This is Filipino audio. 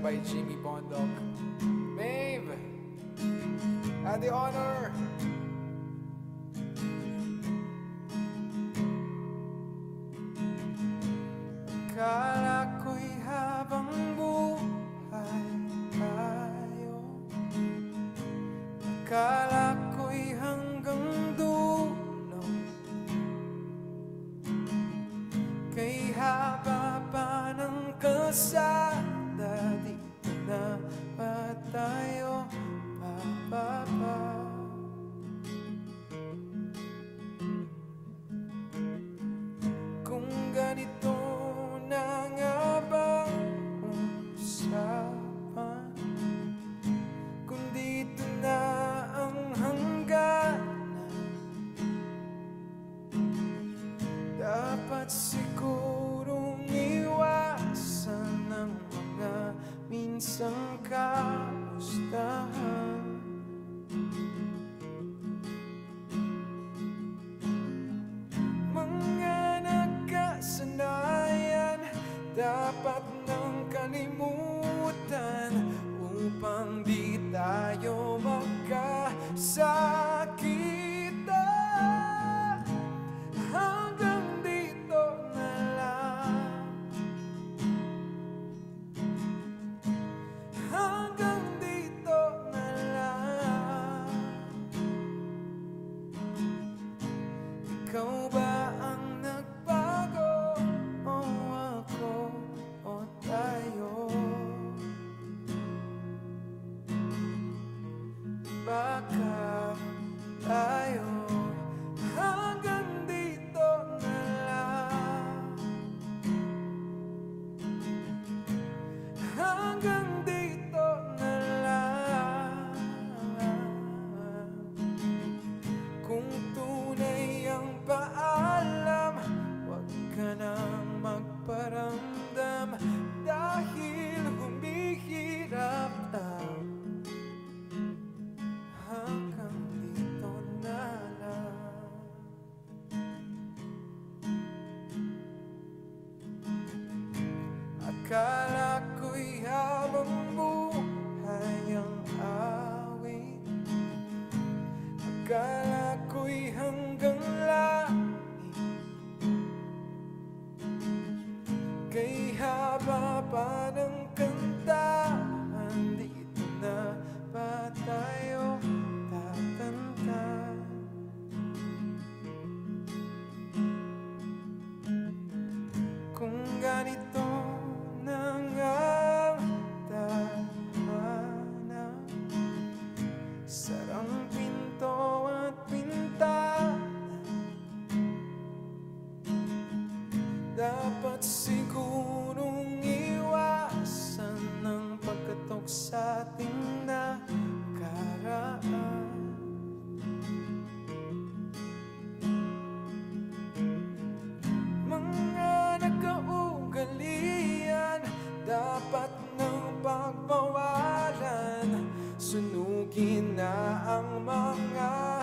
sung by Jimmy Bondok. Maeve, had the honor. Akala ko'y habang buhay tayo, akala ko'y hanggang dulo, kay haba pa ng kalsada, dito na ba tayo bababa? Kung ganito na nga ba usapan, kung dito na ang hangganan, dapat sigurong iwasan ang mga minsang kamustahan. Mga nagkasanayan dapat nang kalimutan upang di tayo magkasakitan. Hanggang dito na lang, hanggang dito na lang. Ikaw ba ang nagbago, o ako, o tayo? Baka tayo hanggang dito na lang, hanggang dito na lang. Kung tunay ang paalam, huwag ka nang magparamdam, dahil humihirap lang. Hanggang dito na lang. Akala ko'y habang buhay ang awit, akala ko'y hanggang langit, kay haba pa ng kantahan, dito na ba tayo tatanda? Kung ganito na nga tadhana, sarang pinto at pintana, dapat sigurong iwasan ang pagkatok sa ating nakaraan. Mga nagkaugalian dapat nang pagbawalan, sunugin na ang mga